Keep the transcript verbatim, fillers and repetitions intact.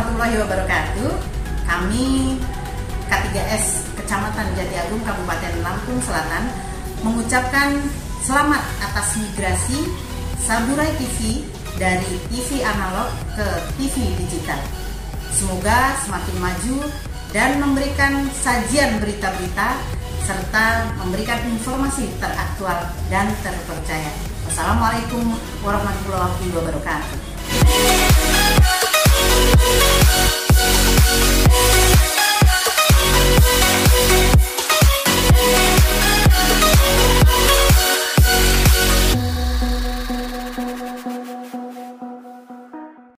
warahmatullahi wabarakatuh. Kami K tiga S Kecamatan Jati Agung Kabupaten Lampung Selatan mengucapkan selamat atas migrasi Saburai T V dari T V analog ke T V digital. Semoga semakin maju dan memberikan sajian berita-berita serta memberikan informasi teraktual dan terpercaya. Wassalamualaikum warahmatullahi wabarakatuh.